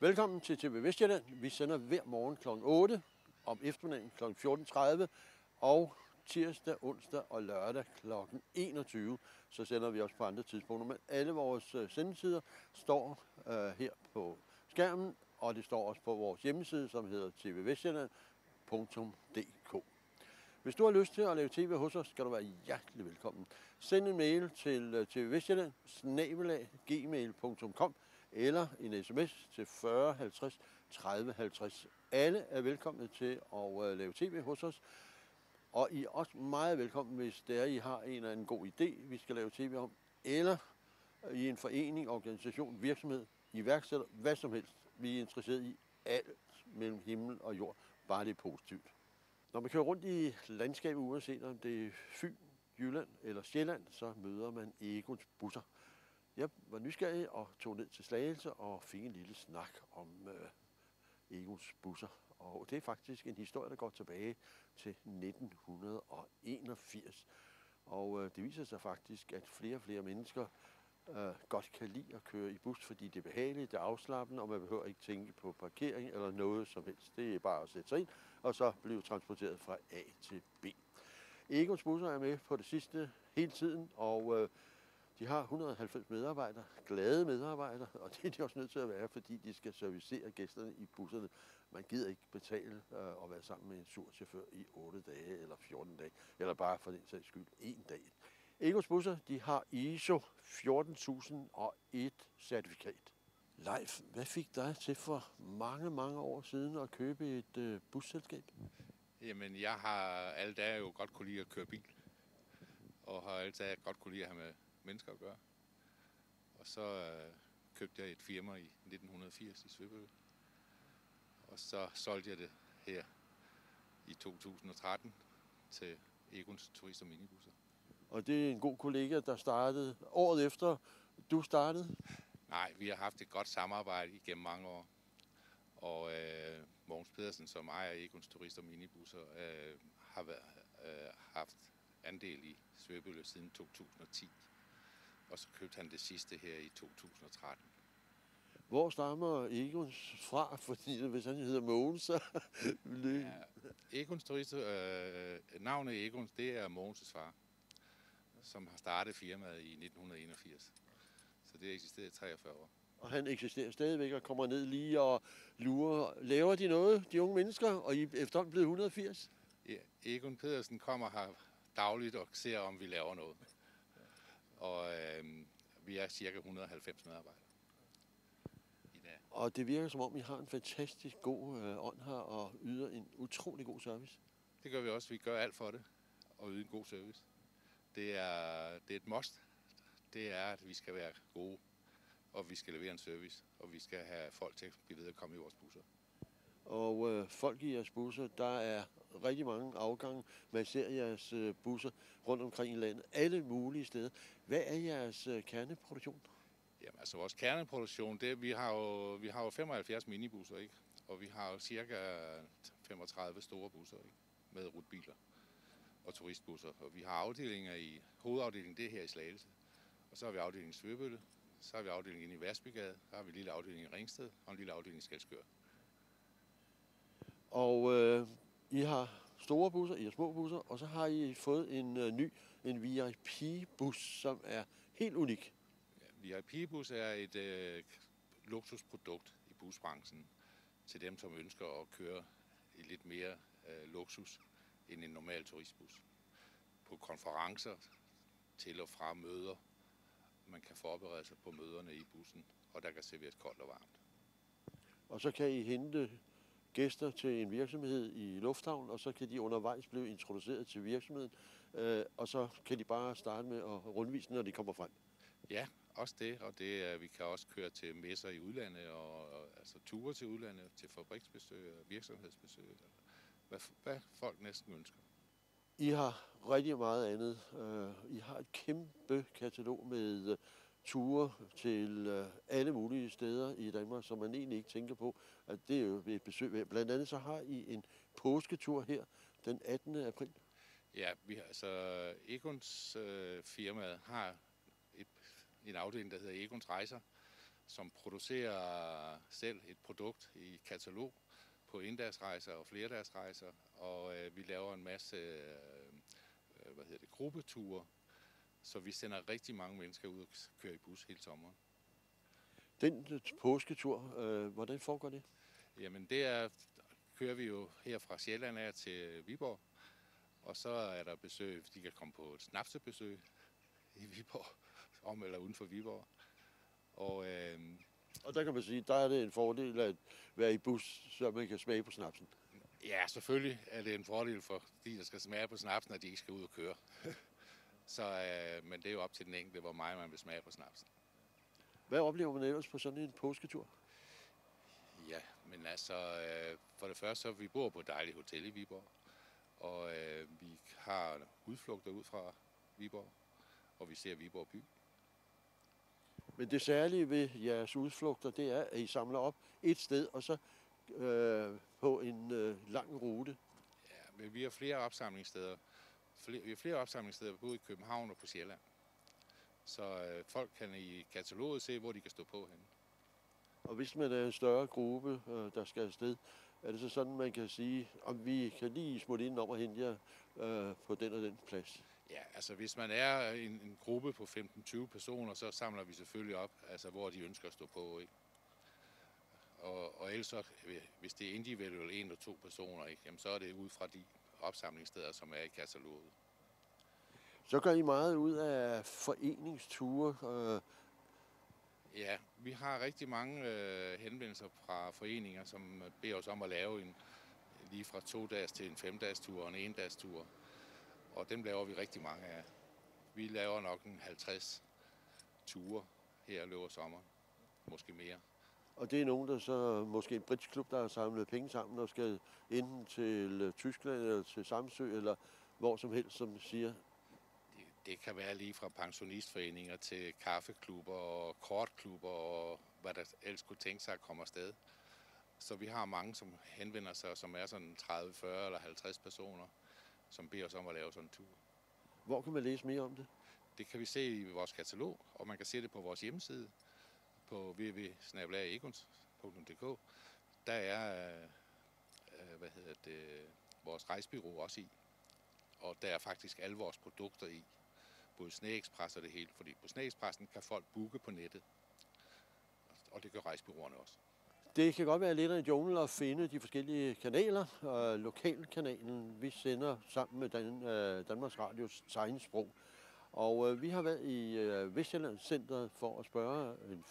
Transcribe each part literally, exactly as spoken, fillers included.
Velkommen til T V Vestjylland. Vi sender hver morgen klokken otte, om eftermiddagen klokken fjorten tredive og tirsdag, onsdag og lørdag klokken enogtyve. Så sender vi også på andre tidspunkter. Men alle vores uh, sendetider står uh, her på skærmen, og det står også på vores hjemmeside, som hedder t v vestjylland punktum d k. Hvis du har lyst til at lave tv hos os, skal du være hjertelig velkommen. Send en mail til uh, tvvestjylland snabel-a gmail punktum com eller en sms til fyrre halvtreds tredive halvtreds. Alle er velkomne til at uh, lave tv hos os. Og I er også meget velkommen, hvis det er, I har en eller anden god idé, vi skal lave tv om, eller i en forening, organisation, virksomhed, iværksætter, hvad som helst. Vi er interesseret i alt mellem himmel og jord, bare det er positivt. Når man kører rundt i landskabet, uanset om det er Fyn, Jylland eller Sjælland, så møder man Egons busser. Jeg var nysgerrig og tog ned til Slagelse og fik en lille snak om øh, Egons busser. Og det er faktisk en historie, der går tilbage til nitten enogfirs. Og øh, det viser sig faktisk, at flere og flere mennesker øh, godt kan lide at køre i bus, fordi det er behageligt, det er afslappende, og man behøver ikke tænke på parkering eller noget som helst. Det er bare at sætte sig ind, og så blive transporteret fra A til B. Egons busser er med på det sidste hele tiden, og øh, de har et hundrede og halvfems medarbejdere, glade medarbejdere, og det er de også nødt til at være, fordi de skal servicere gæsterne i busserne. Man gider ikke betale øh, og være sammen med en sur chauffør i otte dage eller fjorten dage, eller bare for den sags skyld en dag. Egons busser, de har I S O fjorten tusind og et certifikat. Leif, hvad fik dig til for mange, mange år siden at købe et øh, busselskab? Jamen, jeg har alle dage jo godt kunne lide at køre bil, og har alle dage godt kunne lide at have med mennesker at gøre. Og så øh, købte jeg et firma i nitten firs i Svebølle, og så solgte jeg det her i to tusind og tretten til Egons Turist- og Minibusser. Og det er en god kollega, der startede året efter du startede? Nej, vi har haft et godt samarbejde igennem mange år. Og øh, Mogens Pedersen, som ejer Egons Turist- og Minibusser, øh, har været, øh, haft andel i Svebølle siden to tusind og ti. Og så købte han det sidste her i to tusind og tretten. Hvor stammer Egons fra? Fordi hvis han hedder Mogens, så... ja, Egons Turist, øh, navnet Egons, det er Mogens' far, som har startet firmaet i nitten enogfirs. Så det har eksisteret i treogfyrre år. Og han eksisterer stadigvæk og kommer ned lige og lurer. Laver de noget, de unge mennesker, og I er efterhånden blevet et hundrede og firs? Ja, Egon Pedersen kommer her dagligt og ser, om vi laver noget. Og øh, vi er cirka et hundrede og halvfems medarbejdere i dag. Og det virker som om, I har en fantastisk god øh, ånd her og yder en utrolig god service. Det gør vi også. Vi gør alt for det og yder en god service. Det er, det er et must. Det er, at vi skal være gode, og vi skal levere en service, og vi skal have folk til at blive ved at komme i vores busser. Og øh, folk i jeres busser, der er rigtig mange afgange. Man ser jeres øh, busser rundt omkring i landet, alle mulige steder. Hvad er jeres øh, kerneproduktion? Jamen altså vores kerneproduktion, det vi har jo vi har jo femoghalvfjerds minibusser, ikke? Og vi har jo cirka femogtredive store busser, ikke? Med rutbiler og turistbusser. Og vi har afdelinger i hovedafdelingen, det er her i Slagelse. Og så har vi afdelingen i Svebølle, så har vi afdelingen inde i Værsbygade, så har vi en lille afdeling i Ringsted og en lille afdeling i Skælskør. Og øh, I har store busser, I har små busser, og så har I fået en øh, ny, en V I P-bus, som er helt unik. Ja, V I P-bus er et øh, luksusprodukt i busbranchen til dem, som ønsker at køre i lidt mere øh, luksus end en normal turistbus. På konferencer, til og fra møder. Man kan forberede sig på møderne i bussen, og der kan serveres koldt og varmt. Og så kan I hente gæster til en virksomhed i lufthavn, og så kan de undervejs blive introduceret til virksomheden, øh, og så kan de bare starte med at rundvise, når de kommer frem. Ja, også det, og det, vi kan også køre til messer i udlandet, og, og altså ture til udlandet, til fabriksbesøg og virksomhedsbesøg, hvad, hvad folk næsten ønsker. I har rigtig meget andet. I har et kæmpe katalog med ture til alle mulige steder i Danmark, som man egentlig ikke tænker på, at det er jo et besøg. Blandt andet så har I en påsketur her den attende april. Ja, vi har, altså Egons øh, firmaet har et, en afdeling, der hedder Egons Rejser, som producerer selv et produkt i katalog på endagsrejser og flerdagsrejser, og øh, vi laver en masse øh, hvad hedder det, gruppeture, så vi sender rigtig mange mennesker ud og kører i bus hele sommeren. Den påsketur, øh, hvordan foregår det? Jamen det er, kører vi jo her fra Sjælland af til Viborg, og så er der besøg, de kan komme på et snapsebesøg i Viborg, om eller uden for Viborg. Og, øh, og der kan man sige, der er det en fordel at være i bus, så man kan smage på snapsen. Ja, selvfølgelig er det en fordel for de, der skal smage på snapsen, at de ikke skal ud og køre. så, øh, men det er jo op til den enkelte, hvor meget man vil smage på snapsen. Hvad oplever man ellers på sådan en påsketur? Ja, men altså, øh, for det første, så vi bor på et dejligt hotel i Viborg, og øh, vi har udflugter ud fra Viborg, og vi ser Viborg by. Men det særlige ved jeres udflugter, det er, at I samler op et sted, og så øh, på en øh, lang rute. Ja, men vi har flere opsamlingssteder. Flere, vi har flere opsamlingssteder både i København og på Sjælland. Så øh, folk kan i kataloget se, hvor de kan stå på henne. Og hvis man er en større gruppe, øh, der skal afsted, er det så sådan, man kan sige, om vi kan lige smutte ind om og hente jer øh, på den og den plads? Ja, altså hvis man er en, en gruppe på femten til tyve personer, så samler vi selvfølgelig op, altså hvor de ønsker at stå på, ikke? Og, og ellers så, hvis det er individuelt en eller to personer, ikke, jamen så er det ud fra de opsamlingssteder, som er i kataloget. Så gør I meget ud af foreningsture. Øh. Ja, vi har rigtig mange øh, henvendelser fra foreninger, som beder os om at lave en lige fra to dages til en femdages tur og en endags tur. Og dem laver vi rigtig mange af. Vi laver nok en halvtreds ture her i løbet af sommeren, måske mere. Og det er nogen, der så måske en britisk klub, der har samlet penge sammen og skal enten til Tyskland eller til Samsø eller hvor som helst, som siger. Det, det kan være lige fra pensionistforeninger til kaffeklubber og kortklubber og hvad der ellers kunne tænke sig at komme afsted. Så vi har mange, som henvender sig, som er sådan tredive, fyrre eller halvtreds personer, som beder os om at lave sådan en tur. Hvor kan man læse mere om det? Det kan vi se i vores katalog, og man kan se det på vores hjemmeside på w w w punktum eguns punktum d k. Der er øh, hvad hedder det, vores rejsebureau også i, og der er faktisk alle vores produkter i, både Sneexpress og det hele, fordi på Sneexpressen kan folk booke på nettet, og det gør rejsebureauerne også. Det kan godt være lidt af en jungle at finde de forskellige kanaler. Og lokalkanalen, vi sender sammen med Dan, øh, Danmarks Radios tegnsprog. Og øh, vi har været i øh, Vestjyllandscenteret for at spørge en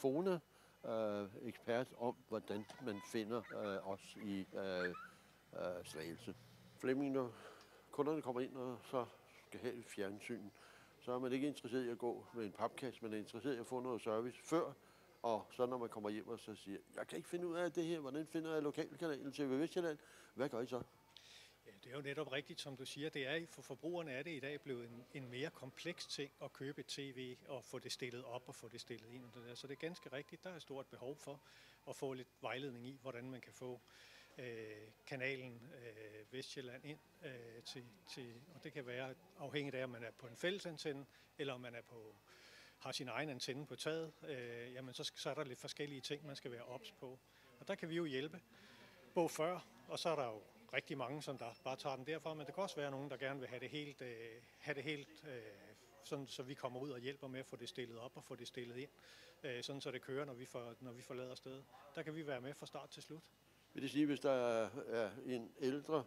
Fona-ekspert øh, om, hvordan man finder øh, os i øh, øh, Slagelse. Flemming, når kunderne kommer ind og så skal have et fjernsyn, så er man ikke interesseret i at gå med en papkasse, man er interesseret i at få noget service før. Og så når man kommer hjem og så siger, jeg kan ikke finde ud af det her, hvordan finder jeg lokalkanalen til Vestjylland? Hvad gør I så? Ja, det er jo netop rigtigt, som du siger. Det er, for forbrugerne er det i dag blevet en, en mere kompleks ting at købe et tv og få det stillet op og få det stillet ind. Og det der. Så det er ganske rigtigt. Der er et stort behov for at få lidt vejledning i, hvordan man kan få øh, kanalen øh, Vestjylland ind øh, til, til, og det kan være afhængigt af, om man er på en fællesantenne, eller om man er på har sin egen antenne på taget, øh, jamen så, så er der lidt forskellige ting, man skal være ops på. Og der kan vi jo hjælpe, både før, og så er der jo rigtig mange, som der bare tager den derfra, men der kan også være nogen, der gerne vil have det helt, øh, have det helt øh, sådan, så vi kommer ud og hjælper med at få det stillet op og få det stillet ind, øh, sådan så det kører, når vi, får, når vi forlader stedet. Der kan vi være med fra start til slut. Vil det sige, hvis der er en ældre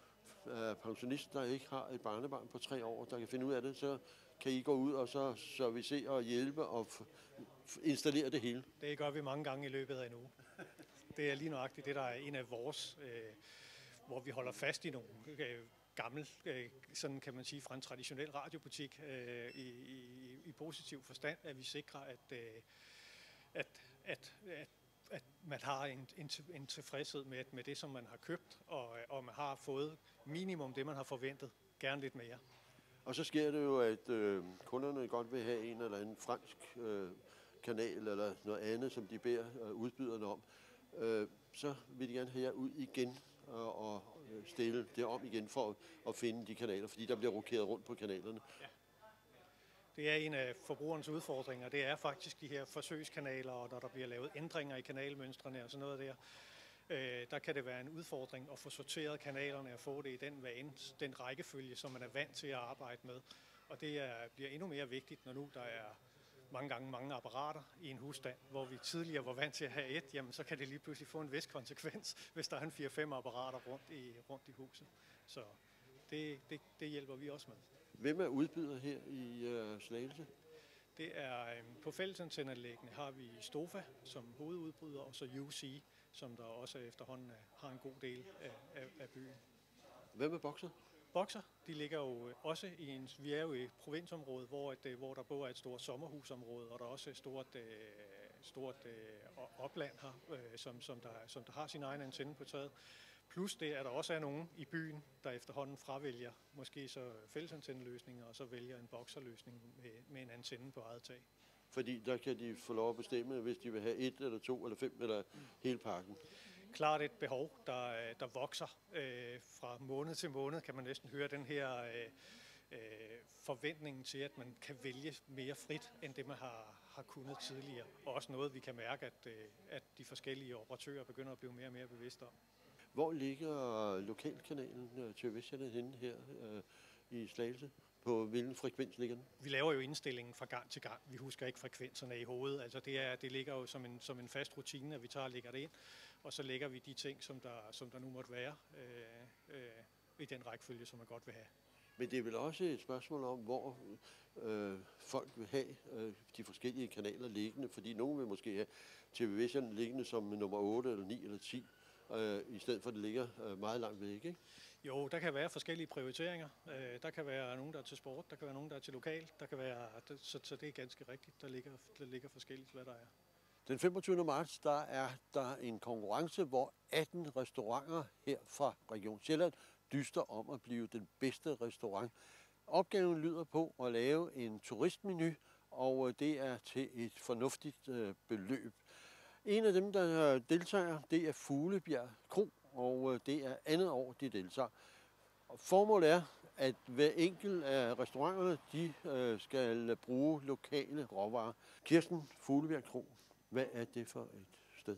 øh, pensionist, der ikke har et barnebarn på tre år, der kan finde ud af det, så kan I gå ud og så servicere og hjælpe og installere det hele? Det gør vi mange gange i løbet af en uge. Det er lige nøjagtigt det, der er en af vores, øh, hvor vi holder fast i nogle øh, gamle, øh, sådan kan man sige, fra en traditionel radiobutik øh, i, i, i positiv forstand, at vi sikrer, at, øh, at, at, at, at man har en, en, en tilfredshed med, med det, som man har købt, og, og man har fået minimum det, man har forventet, gerne lidt mere. Og så sker det jo, at øh, kunderne godt vil have en eller anden fransk øh, kanal eller noget andet, som de beder øh, udbyderne om. Øh, så vil de gerne have jer ud igen og, og stille det om igen for at, at finde de kanaler, fordi der bliver rokeret rundt på kanalerne. Ja. Det er en af forbrugernes udfordringer. Det er faktisk de her forsøgskanaler, og når der bliver lavet ændringer i kanalmønstrene og sådan noget der, øh, der kan det være en udfordring at få sorteret kanalerne og få det i den vane, den rækkefølge, som man er vant til at arbejde med. Og det er, bliver endnu mere vigtigt, når nu der er mange gange mange apparater i en husstand, hvor vi tidligere var vant til at have et, jamen så kan det lige pludselig få en vis konsekvens, hvis der er en fire fem apparater rundt i, rundt i huset. Så det, det, det hjælper vi også med. Hvem er udbyder her i øh, Slagelse? Det er øh, på fællesantenneanlæggene har vi Stofa som hovedudbyder, og så U C, som der også efterhånden er, har en god del af, af, af byen. Hvem er Boxer? Boxer, de ligger jo også i en, vi er jo i et provinsområde, hvor, et, hvor der både er et stort sommerhusområde, og der er også et stort, øh, stort øh, opland her, øh, som, som, der, som der har sin egen antenne på taget. Plus det, at der også er nogen i byen, der efterhånden fravælger måske så fællesantenneløsninger, og så vælger en Boxer-løsning med, med en antenne på eget tag. Fordi der kan de få lov at bestemme, hvis de vil have et eller to eller fem eller hele pakken. Klart et behov, der, der vokser øh, fra måned til måned, kan man næsten høre den her øh, øh, forventning til, at man kan vælge mere frit, end det man har, har kunnet tidligere. Og også noget, vi kan mærke, at, øh, at de forskellige operatører begynder at blive mere og mere bevidste om. Hvor ligger lokalkanalen til Vestjylland henne her øh, i Slagelse? På hvilken frekvens ligger den? Vi laver jo indstillingen fra gang til gang. Vi husker ikke frekvenserne i hovedet. Altså det, er, det ligger jo som en, som en fast rutine, at vi tager og lægger det ind. Og så lægger vi de ting, som der, som der nu måtte være, øh, øh, i den rækkefølge, som man godt vil have. Men det er vel også et spørgsmål om, hvor øh, folk vil have øh, de forskellige kanaler liggende. Fordi nogen vil måske have T V Vestjylland liggende som nummer otte eller ni eller ti. Øh, I stedet for, at det ligger øh, meget langt væk, ikke? Jo, der kan være forskellige prioriteringer. Øh, der kan være nogen, der er til sport, der kan være nogen, der er til lokal. Der kan være, så, så det er ganske rigtigt. Der ligger, der ligger forskelligt, hvad der er. Den femogtyvende marts, der er der en konkurrence, hvor atten restauranter her fra Region Sjælland dyster om at blive den bedste restaurant. Opgaven lyder på at lave en turistmenu, og det er til et fornuftigt øh, beløb. En af dem, der deltager, det er Fuglebjerg Kro, og det er andet år, de deltager. Og formålet er, at hver enkelt af restauranterne, de øh, skal bruge lokale råvarer. Kirsten, Fuglebjerg Kro, hvad er det for et sted?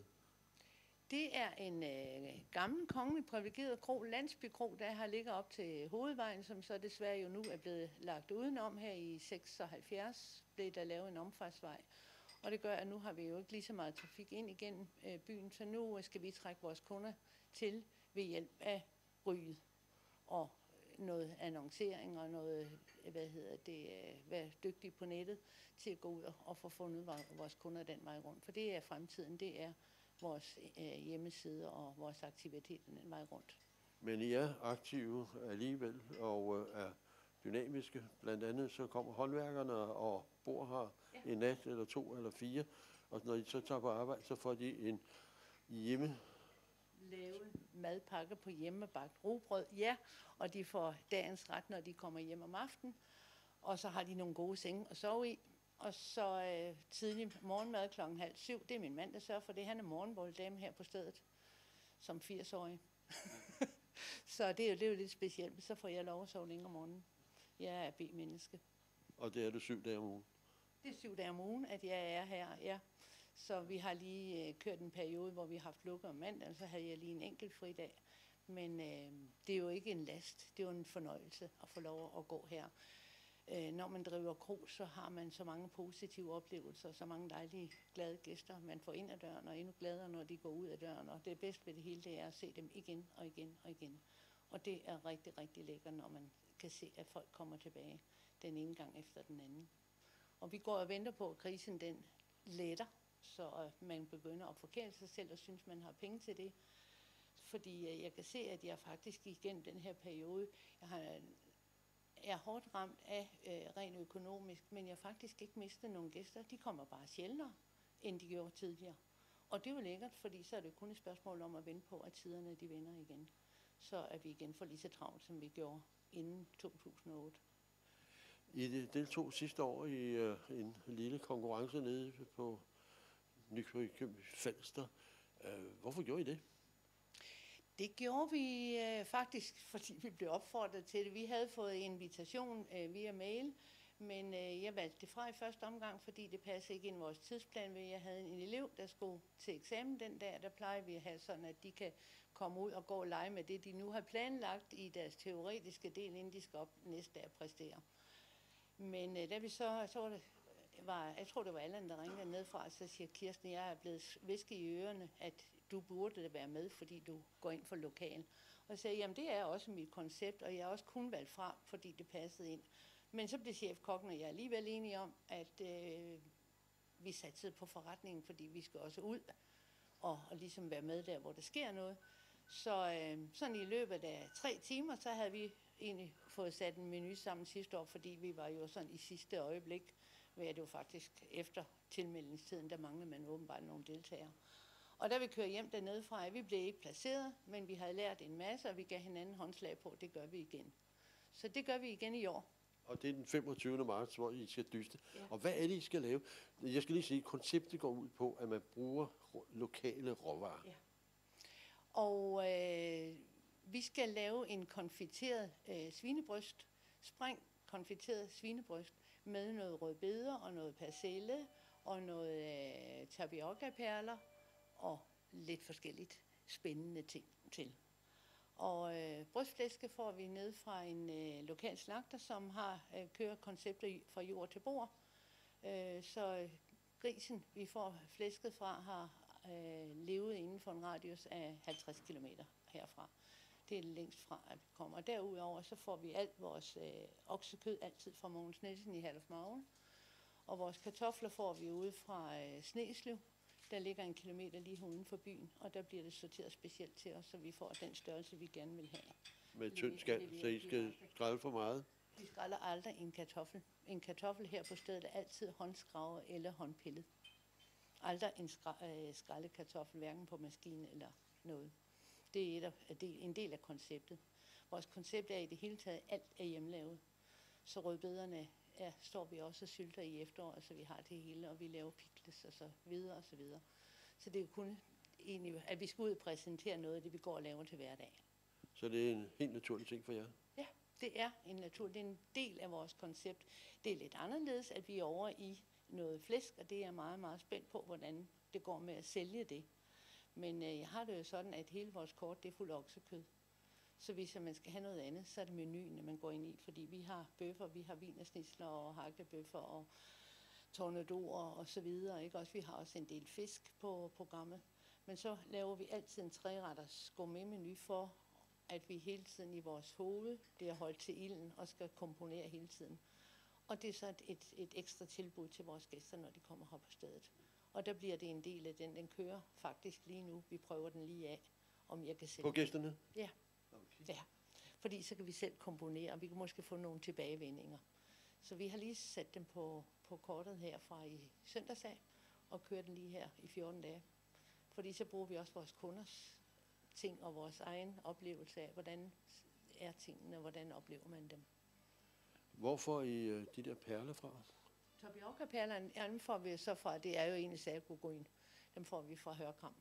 Det er en øh, gammel, kongelig privilegeret kro, landsbykro, der har ligget op til hovedvejen, som så desværre jo nu er blevet lagt udenom. Her i seksoghalvfjerds blev der lavet en omfartsvej. Og det gør, at nu har vi jo ikke lige så meget trafik ind igennem øh, byen, så nu skal vi trække vores kunder til ved hjælp af ryget og noget annoncering og noget, hvad hedder det, øh, være dygtig på nettet til at gå ud og, og få fundet vores kunder den vej rundt. For det er fremtiden, det er vores øh, hjemmeside og vores aktiviteter den vej rundt. Men I er aktive alligevel og øh, er dynamiske. Blandt andet så kommer håndværkerne og bor her ja. en nat eller to eller fire. Og når de så tager på arbejde, så får de en hjemme lave madpakke på hjemmebagt rugbrød, ja, og de får dagens ret, når de kommer hjem om aftenen. Og så har de nogle gode senge at sove i. Og så øh, tidlig morgenmad klokken halv syv, det er min mand, der sørger for det. Han er morgenbolledame her på stedet, som firs-årig. Så det er, jo, det er jo lidt specielt. Så får jeg lov at sove længe om morgenen. Jeg er B-menneske. Og det er det syv dage om ugen? Det er syv dage om ugen, at jeg er her, ja. Så vi har lige øh, kørt en periode, hvor vi har haft lukket om mandag, så havde jeg lige en enkelt fridag. Men øh, det er jo ikke en last, det er jo en fornøjelse at få lov at gå her. Øh, når man driver kro, så har man så mange positive oplevelser, så mange dejlige, glade gæster, man får ind ad døren, og endnu gladere, når de går ud af døren. Og det bedste ved det hele, det er at se dem igen og igen og igen. Og det er rigtig, rigtig lækkert, når man kan se, at folk kommer tilbage den ene gang efter den anden. Og vi går og venter på, at krisen den letter, så man begynder at forkæle sig selv og synes, man har penge til det. Fordi jeg kan se, at jeg faktisk igennem den her periode, jeg har, er hårdt ramt af øh, rent økonomisk, men jeg har faktisk ikke mistet nogen gæster. De kommer bare sjældnere, end de gjorde tidligere. Og det er jo lækkert, fordi så er det kun et spørgsmål om at vente på, at tiderne de vender igen. Så er vi igen for lige så travlt, som vi gjorde inden to tusind og otte. I deltog sidste år i uh, en lille konkurrence nede på Nykøbing Falster. Uh, hvorfor gjorde I det? Det gjorde vi øh, faktisk, fordi vi blev opfordret til det. Vi havde fået invitation øh, via mail, Men øh, jeg valgte det fra i første omgang, fordi det passede ikke ind i vores tidsplan, ved jeg havde en elev, der skulle til eksamen den dag. Der plejer vi at have sådan, at de kan komme ud og gå og lege med det, de nu har planlagt i deres teoretiske del, inden de skal op næste dag og præstere. Men øh, da vi så, så var det, var, jeg tror det var Allan, der ringede ned fra, så siger Kirsten, jeg er blevet visket i ørerne, at du burde være med, fordi du går ind for lokal. Og jeg sagde, jamen det er også mit koncept, og jeg har også kun valgt fra, fordi det passede ind. Men så blev chefkokken og jeg alligevel enige om, at øh, vi satte på forretningen, fordi vi skal også ud og, og ligesom være med der, hvor der sker noget. Så øh, sådan i løbet af tre timer, så havde vi egentlig fået sat en menu sammen sidste år, fordi vi var jo sådan i sidste øjeblik, ved at det jo faktisk efter tilmeldingstiden, der manglede man åbenbart nogle deltagere. Og da vi kører hjem dernede fra, vi blev ikke placeret, men vi havde lært en masse, og vi gav hinanden håndslag på, det gør vi igen. Så det gør vi igen i år. Og det er den femogtyvende marts, hvor I skal dyste. Ja. Og hvad er det, I skal lave? Jeg skal lige sige, at konceptet går ud på, at man bruger lokale råvarer. Ja. Og øh, vi skal lave en konfiteret øh, svinebryst, sprængt konfiteret svinebryst, med noget rødbeder og noget persille og noget øh, tapioca-perler og lidt forskelligt spændende ting til. Og øh, brystflæske får vi ned fra en øh, lokal slagter, som har øh, kører koncepter fra jord til bord. Øh, så øh, grisen, vi får flæsket fra, har øh, levet inden for en radius af halvtreds kilometer herfra. Det er længst fra, at vi kommer. Og derudover så får vi alt vores øh, oksekød altid fra Mogens Nielsen i Herluf Magle. Og vores kartofler får vi ude fra øh, Sneslev. Der ligger en kilometer lige uden for byen, og der bliver det sorteret specielt til os, så vi får den størrelse, vi gerne vil have. Med tynd skal, så I skal skrælle for meget? Vi skræller aldrig en kartoffel. En kartoffel her på stedet er altid håndskravet eller håndpillet. Aldrig en skrællekartoffel, hverken på maskinen eller noget. Det er, et af, det er en del af konceptet. Vores koncept er i det hele taget, alt er hjemmelavet. Så rødbederne ja, står vi også og sylter i efteråret, så vi har det hele, og vi laver pickles og så videre og så videre. Så det er jo kun egentlig, at vi skal ud og præsentere noget af det, vi går og laver til hverdag. Så det er en helt naturlig ting for jer? Ja, det er en natur. Det er en del af vores koncept. Det er lidt anderledes, at vi er over i noget flæsk, og det er jeg meget, meget spændt på, hvordan det går med at sælge det. Men øh, jeg har det jo sådan, at hele vores kort, det er fuld oksekød. Så hvis man skal have noget andet, så er det menuen, man går ind i, fordi vi har bøffer, vi har wienersnitsler og hakkebøffer og tornadoer og så videre. Ikke? Også, vi har også en del fisk på programmet. Men så laver vi altid en treretters gourmetmenu for, at vi hele tiden i vores hoved bliver holdt til ilden og skal komponere hele tiden. Og det er så et, et, et ekstra tilbud til vores gæster, når de kommer her på stedet. Og der bliver det en del af den. Den kører faktisk lige nu. Vi prøver den lige af, om jeg kan sælge. På gæsterne? Ja. Okay. Ja. Fordi så kan vi selv komponere, og vi kan måske få nogle tilbagevendinger. Så vi har lige sat dem på, på kortet her fra i søndagsdag, og kører den lige her i fjorten dage. Fordi så bruger vi også vores kunders ting og vores egen oplevelse af, hvordan er tingene, og hvordan oplever man dem. Hvor får I øh, de der perler fra? Tapioca-perlerne, ja, dem får vi så fra, det er jo egentlig sagogryne. Dem får vi fra Hørkram.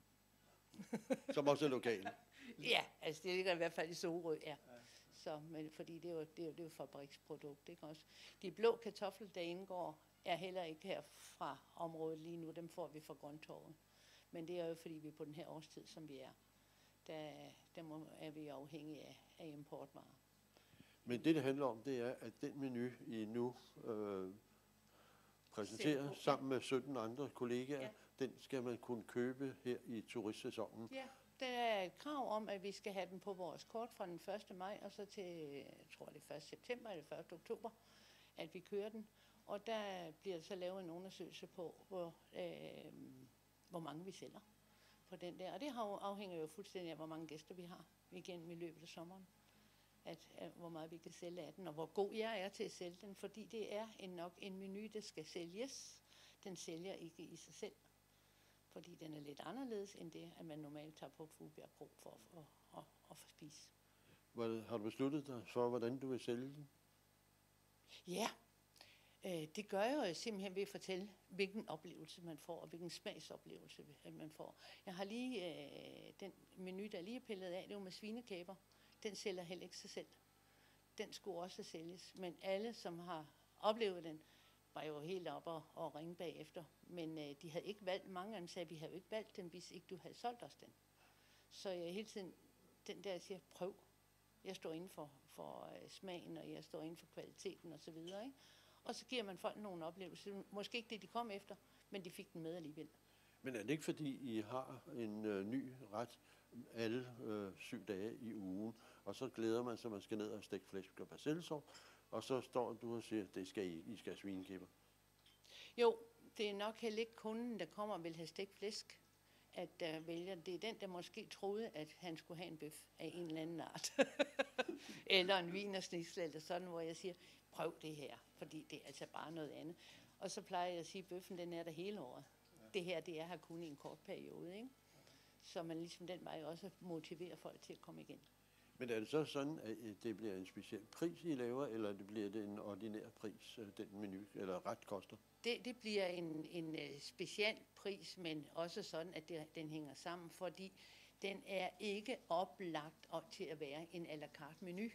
Som også er lokale? Ja, altså det ligger i hvert fald i Sorø, ja. Så, men fordi det er jo, det er jo, det er jo fabriksprodukt, ikke også? De blå kartofler, der indgår, er heller ikke her fra området lige nu. Dem får vi fra Grøntorvet. Men det er jo, fordi vi er på den her årstid, som vi er. Der, der må, er vi afhængige af, af importvarer. Men det, det handler om, det er, at den menu, I nu øh, præsenterer Selv, sammen med sytten andre kollegaer, ja. Den skal man kunne købe her i turistsæsonen. Ja, der er et krav om, at vi skal have den på vores kort fra den første maj, og så til, jeg tror det er første september eller første oktober, at vi kører den. Og der bliver så lavet en undersøgelse på, hvor, øh, hvor mange vi sælger på den der. Og det afhænger jo fuldstændig af, hvor mange gæster vi har igennem i løbet af sommeren. At, at, hvor meget vi kan sælge af den, og hvor god jeg er til at sælge den, fordi det er en, nok en menu, der skal sælges. Den sælger ikke i sig selv, fordi den er lidt anderledes end det, at man normalt tager på Fuglbjerg Kro for at, at, at, at få spise. Har du besluttet dig for, hvordan du vil sælge den? Ja, øh, det gør jeg jo simpelthen ved at fortælle, hvilken oplevelse man får, og hvilken smagsoplevelse man får. Jeg har lige øh, den menu, der lige er pillet af, det var med svinekæber. Den sælger heller ikke sig selv. Den skulle også sælges, men alle, som har oplevede den, var jo helt op og, og ringe bagefter. Men øh, de havde ikke valgt, mange af dem sagde, vi havde jo ikke valgt den, hvis ikke du havde solgt os den. Så jeg hele tiden, den der siger, prøv. Jeg står inden for, for uh, smagen, og jeg står inden for kvaliteten og så videre, ikke? Og så giver man folk nogle oplevelser. Måske ikke det, de kom efter, men de fik den med alligevel. Men er det ikke fordi, I har en øh, ny ret alle øh, syv dage i ugen, og så glæder man sig, at man skal ned og stikke flæsk og persillesov, og så står du og siger, det skal I, I skal have svinekæber? Jo, det er nok heller ikke kunden, der kommer og vil have stegt flæsk, at der vælger. Det er den, der måske troede, at han skulle have en bøf af en eller anden art. Eller en wienersnitzel eller sådan, hvor jeg siger, prøv det her, fordi det er altså bare noget andet. Og så plejer jeg at sige, at bøffen den er der hele året. Ja. Det her, det er her kun i en kort periode, ikke? Så man ligesom den vej også motiverer folk til at komme igen. Men er det så sådan, at det bliver en speciel pris, I laver, eller det bliver det en ordinær pris, den menu, eller ret koster? Det, det bliver en, en uh, speciel pris, men også sådan, at det, den hænger sammen, fordi den er ikke oplagt op til at være en à la carte menu.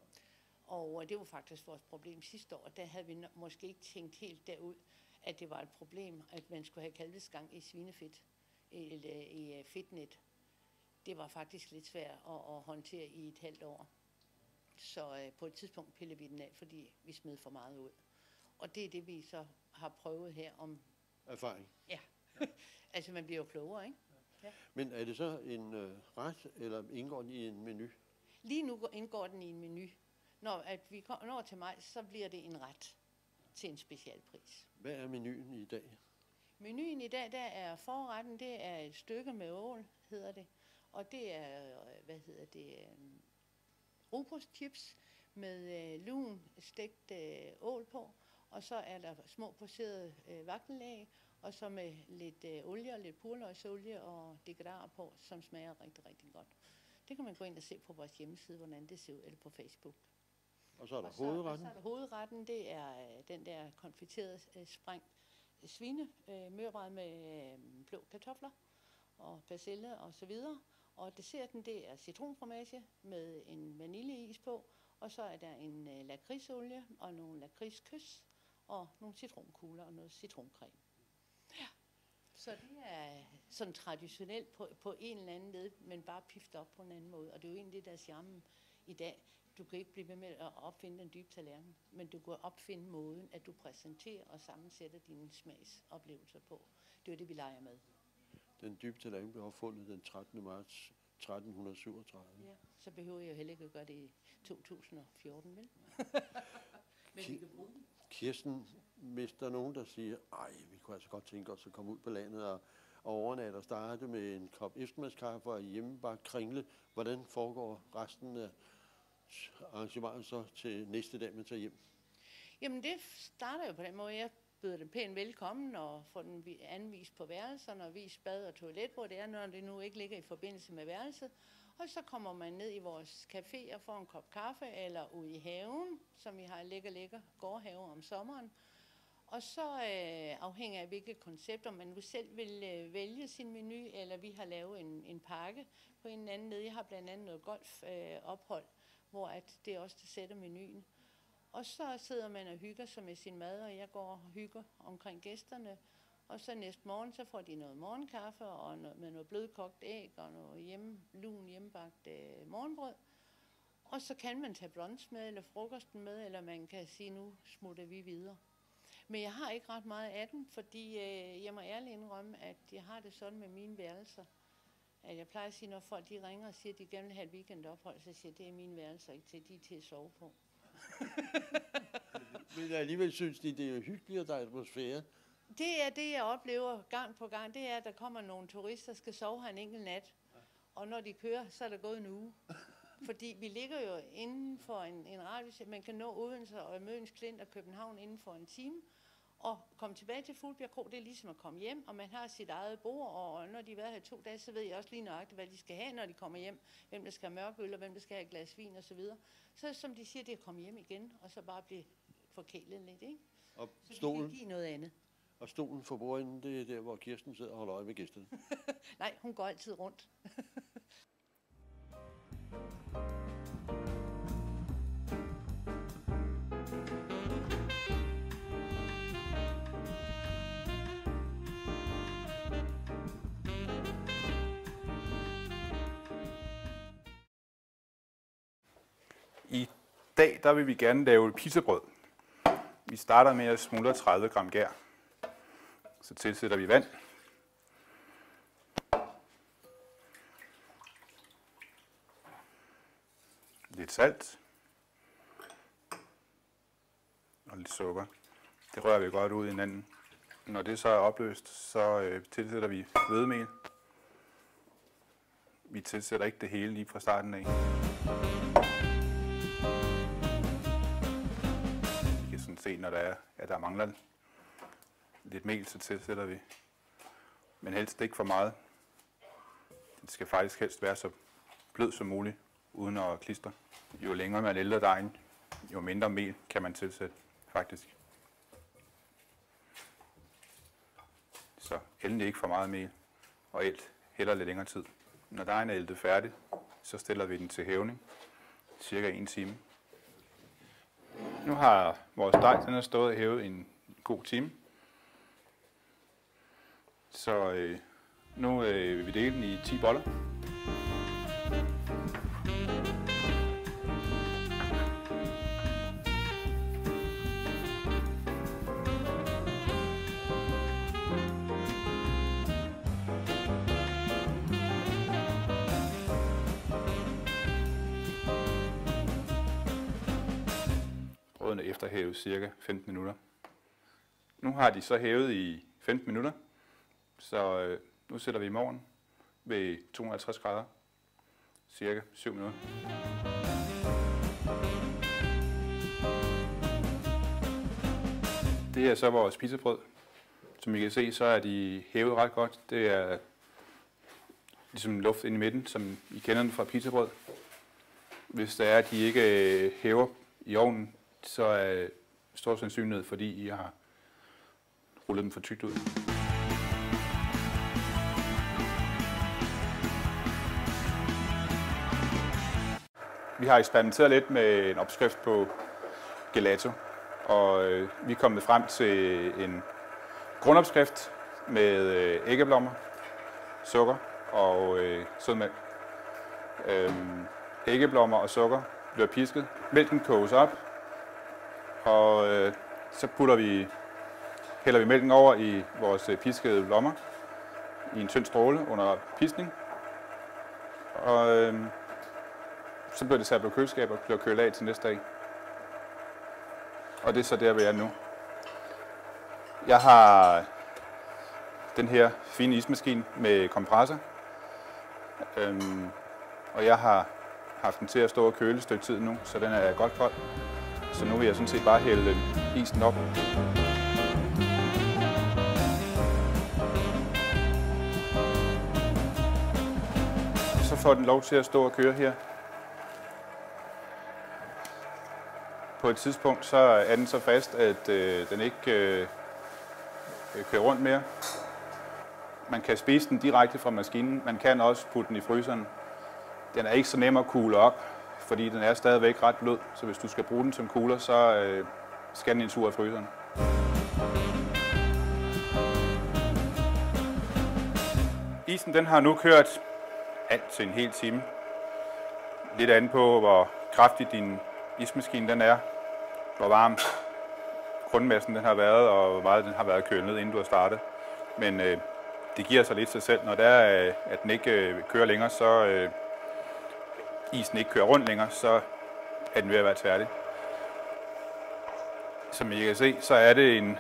Og det var faktisk vores problem sidste år. Der havde vi måske ikke tænkt helt derud, at det var et problem, at man skulle have kalvesgang i svinefedt, eller i fedtnet. Det var faktisk lidt svært at, at håndtere i et halvt år. Så uh, på et tidspunkt pillede vi den af, fordi vi smed for meget ud. Og det er det, vi så har prøvet her om... Erfaring? Ja. Altså, man bliver jo klogere, ikke? Ja. Men er det så en øh, ret, eller indgår den i en menu? Lige nu indgår den i en menu. Når at vi når til maj, så bliver det en ret til en specialpris. Hvad er menuen i dag? Menuen i dag, der er forretten, det er et stykke med ål, hedder det. Og det er, hvad hedder det, um, rugbrødschips med uh, lun stegt uh, ål på. Og så er der små poserede uh, vagtelæg, og så med lidt uh, olie og lidt purløgsolie og dekorater på, som smager rigtig, rigtig godt. Det kan man gå ind og se på vores hjemmeside, hvordan det ser ud, eller på Facebook. Og så er der og så, hovedretten? Og så er der hovedretten, det er uh, den der konfiterede uh, sprængt svine, uh, mørbrad med uh, blå kartofler og persille og så videre. Og desserten, det er citronfromage med en vaniljeis på, og så er der en uh, lakridsolie og nogle lakridskys og nogle citronkugler og noget citroncreme. Ja. Så det er sådan traditionelt på, på en eller anden led, men bare piftet op på en anden måde. Og det er jo egentlig det, der er charmen i dag. Du kan ikke blive ved med at opfinde den dybe tallerken, men du kan opfinde måden, at du præsenterer og sammensætter dine smagsoplevelser på. Det er det, vi leger med. Den dybe tallerken blev opfundet den trettende marts tretten syvogtredive. Ja, så behøver jeg jo heller ikke at gøre det i to tusind og fjorten, vel? Men vi kan bruge den. Kirsten, hvis der er nogen, der siger, ej, vi kunne altså godt tænke os at komme ud på landet og, og overnatte og starte med en kop eftermiddagskaffe og hjemmebagt kringle, hvordan foregår resten af arrangementet så til næste dag, man tager hjem? Jamen det starter jo på den måde, jeg byder dem pænt velkommen og får den anvist på værelserne og vist bad og toilet, hvor det er, når det nu ikke ligger i forbindelse med værelset. Og så kommer man ned i vores café og får en kop kaffe, eller ud i haven, som vi har lækker, lækker gårdhave om sommeren. Og så øh, afhængig af, hvilke koncepter man nu selv vil øh, vælge sin menu, eller vi har lavet en, en pakke på en anden nede. Jeg har blandt andet noget golfophold, øh, hvor at det er også der sætter menuen. Og så sidder man og hygger sig med sin mad, og jeg går og hygger omkring gæsterne. Og så næste morgen, så får de noget morgenkaffe og noget, med noget blødkogt æg og noget hjemme, lun hjemmebagt øh, morgenbrød. Og så kan man tage brunch med, eller frokosten med, eller man kan sige, nu smutter vi videre. Men jeg har ikke ret meget af den, fordi øh, jeg må ærligt indrømme, at jeg har det sådan med mine værelser. At jeg plejer at sige, når folk de ringer og siger, at de gerne vil have et weekendophold, så siger jeg, det er mine værelser ikke til, de er til at sove på. Men alligevel synes de, det er hyggeligt, og der er atmosfære. Det er det, jeg oplever gang på gang. Det er, at der kommer nogle turister, der skal sove her en enkelt nat. Og når de kører, så er der gået en uge. Fordi vi ligger jo inden for en, en radius. Man kan nå Odense og Møns Klint og København inden for en time. Og komme tilbage til Fuglbjerg Kro, det er ligesom at komme hjem, og man har sit eget bord, og når de har været her to dage, så ved jeg også lige nøjagtigt, hvad de skal have, når de kommer hjem. Hvem der skal have mørkøl, og hvem der skal have et glas vin osv. Så, så som de siger, det er at komme hjem igen, og så bare blive forkælet lidt, ikke? Og så stolen, de kan give noget andet. Og stolen for bordenden, det er der, hvor Kirsten sidder og holder øje med gæsterne. Nej, hun går altid rundt. I dag der vil vi gerne lave pizzabrød. Vi starter med at smuldre tredive gram gær. Så tilsætter vi vand. Lidt salt. Og lidt sukker. Det rører vi godt ud i hinanden. Når det så er opløst, så øh, tilsætter vi hvedemel. Vi tilsætter ikke det hele lige fra starten af. Vi kan sådan se, når der er, at der mangler lidt mel, så tilsætter vi. Men helst ikke for meget. Det skal faktisk helst være så blød som muligt, uden at klistre. Jo længere man ælder dejen, jo mindre mel kan man tilsætte, faktisk. Så endelig ikke for meget mel, og ælt heller lidt længere tid. Når dejen er æltet færdig, så stiller vi den til hævning, cirka en time. Nu har vores dej den har stået og hævet en god time. Så øh, nu øh, vil vi dele den i ti boller. Brødene efterhæves cirka femten minutter. Nu har de så hævet i femten minutter, så øh, nu sætter vi i morgen ved to hundrede og halvtreds grader, cirka syv minutter. Det er så vores pizzabrød. Som I kan se, så er de hævet ret godt. Det er ligesom luft ind i midten, som I kender den fra pizzabrød. Hvis det er, at de ikke hæver i ovnen, så er stor sandsynlighed, fordi I har rullet dem for tykt ud. Vi har eksperimenteret lidt med en opskrift på gelato, og øh, vi er kommet frem til en grundopskrift med øh, æggeblommer, sukker og øh, sødmælk. Øhm, æggeblommer og sukker bliver pisket, mælken koges op, og øh, så putter vi, hælder vi mælken over i vores øh, piskede blommer i en tynd stråle under piskning. Og øh, så bliver det sat på køleskab og bliver kølet af til næste dag. Og det er så der, vi er nu. Jeg har den her fine ismaskine med kompressor. Øhm, og jeg har haft den til at stå og køle et stykke tid nu, så den er godt kold. Så nu vil jeg sådan set bare hælde isen op. Så får den lov til at stå og køre her. På et tidspunkt så er den så fast, at øh, den ikke øh, kører rundt mere. Man kan spise den direkte fra maskinen. Man kan også putte den i fryseren. Den er ikke så nem at kugle op, fordi den er stadigvæk ret blød. Så hvis du skal bruge den som kugler, så øh, skal den en tur i fryseren. Isen den har nu kørt alt til en hel time. Lidt an på, hvor kraftig din ismaskine den er, hvor varm grundmassen den har været, og hvor meget den har været kølet ned, inden du har startet. Men øh, det giver sig lidt sig selv. Når det er, øh, at den ikke øh, kører længere, så øh, isen ikke kører rundt længere, så er den ved at være færdig. Som I kan se, så er det en,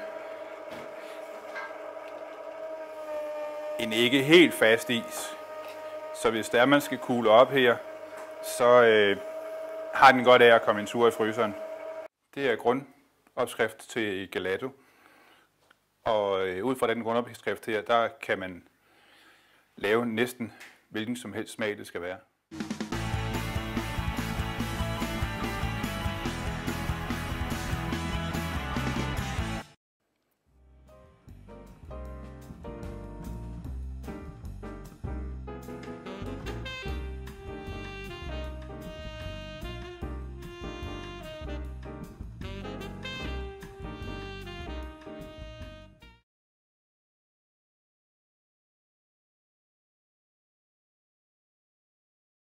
en ikke helt fast is. Så hvis der man skal kugle op her, så øh, har den godt af at komme en tur i fryseren. Det er grundopskrift til gelato. Og øh, ud fra den grundopskrift her, der kan man lave næsten hvilken som helst smag det skal være.